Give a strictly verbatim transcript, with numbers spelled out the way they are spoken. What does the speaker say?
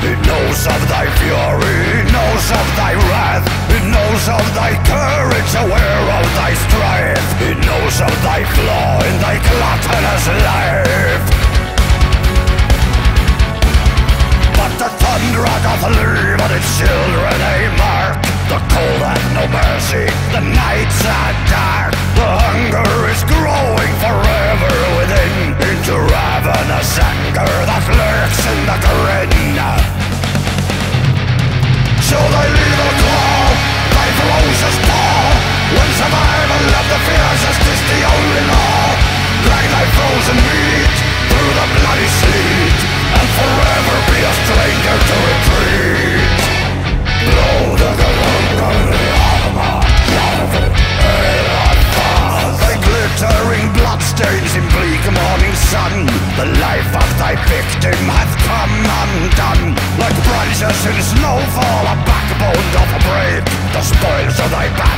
It knows of thy fury, it knows of thy wrath, it knows of thy courage, aware of thy strife. It knows of thy flaw in thy gluttonous life. But the thunderer doth leave on its children a mark. The cold hath no mercy, the nights are dark. The hunger is growing forever within, into ravenous anger that lurks in the grin. So thy lethal claw, thy ferocious paw, when survival of the fiercest is the only law. Drag thy frozen meat through the bloody sleet, and forever be a stranger to retreat. Blow the thy glittering bloodstains in bleak morning sun. The life of thy victim hath come undone. Like branches in snowfall, a backbone doth break. The spoils of thy battle